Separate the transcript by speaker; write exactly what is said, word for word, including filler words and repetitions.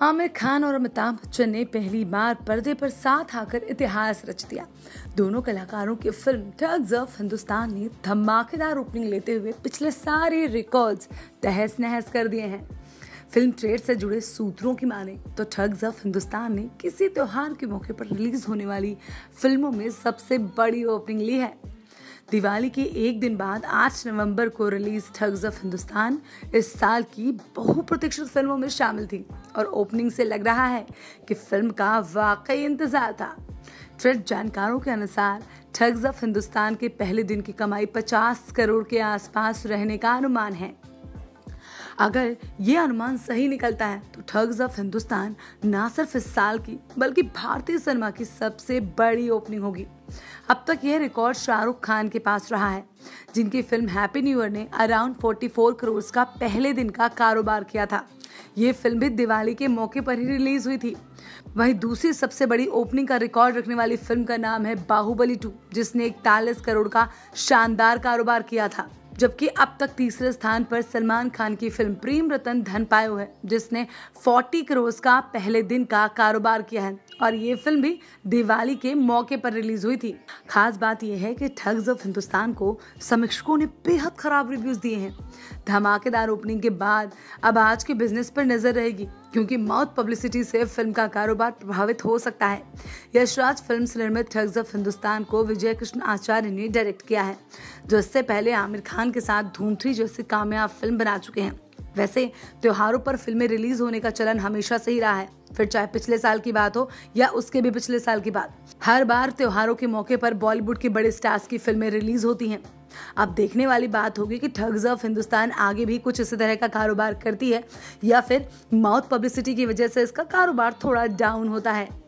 Speaker 1: आमिर खान और अमिताभ बच्चन ने पहली बार पर्दे पर साथ आकर इतिहास रच दिया। दोनों कलाकारों की फिल्म ठग्स ऑफ हिंदुस्तान ने धमाकेदार ओपनिंग लेते हुए पिछले सारे रिकॉर्ड्स तहस नहस कर दिए हैं। फिल्म ट्रेड से जुड़े सूत्रों की माने तो ठग्स ऑफ हिंदुस्तान ने किसी त्योहार के मौके पर रिलीज होने वाली फिल्मों में सबसे बड़ी ओपनिंग ली है। दिवाली के एक दिन बाद आठ नवंबर को रिलीज ठग्स ऑफ हिंदुस्तान इस साल की बहुप्रतीक्षित फिल्मों में शामिल थी और ओपनिंग से लग रहा है कि फिल्म का वाकई इंतजार था। ट्रेड जानकारों के अनुसार ठग्स ऑफ हिंदुस्तान के पहले दिन की कमाई पचास करोड़ के आसपास रहने का अनुमान है। अगर ये अनुमान सही निकलता है तो ठग्स ऑफ हिंदुस्तान न सिर्फ इस साल की बल्कि भारतीय सिनेमा की सबसे बड़ी ओपनिंग होगी। अब तक यह रिकॉर्ड शाहरुख खान के पास रहा है, जिनकी फिल्म हैप्पी न्यू ईयर ने अराउंड चौवालीस करोड़ का पहले दिन का कारोबार किया था। ये फिल्म भी दिवाली के मौके पर ही रिलीज हुई थी। वहीं दूसरी सबसे बड़ी ओपनिंग का रिकॉर्ड रखने वाली फिल्म का नाम है बाहुबली टू, जिसने इकतालीस करोड़ का शानदार कारोबार किया था। जबकि अब तक तीसरे स्थान पर सलमान खान की फिल्म प्रेम रतन धन पायो है, जिसने चालीस करोड़ का पहले दिन का कारोबार किया है और ये फिल्म भी दिवाली के मौके पर रिलीज हुई थी। खास बात यह है कि ठग्स ऑफ हिंदुस्तान को समीक्षकों ने बेहद खराब रिव्यूज दिए हैं। धमाकेदार ओपनिंग के बाद अब आज के बिजनेस पर नजर रहेगी, क्योंकि माउथ पब्लिसिटी से फिल्म का कारोबार प्रभावित हो सकता है। यशराज फिल्म्स निर्मित ठग्स ऑफ हिंदुस्तान को विजय कृष्ण आचार्य ने डायरेक्ट किया है, जो इससे पहले आमिर खान के साथ धूम थ्री जैसी कामयाब फिल्म बना चुके हैं। वैसे त्योहारों पर फिल्में रिलीज होने का चलन हमेशा से ही रहा है, फिर चाहे पिछले साल की बात हो या उसके भी पिछले साल की बात। हर बार त्योहारों के मौके पर बॉलीवुड के बड़े स्टार्स की फिल्में रिलीज होती हैं। अब देखने वाली बात होगी कि ठग्स ऑफ हिंदुस्तान आगे भी कुछ इसी तरह का कारोबार करती है या फिर माउथ पब्लिसिटी की वजह से इसका कारोबार थोड़ा डाउन होता है।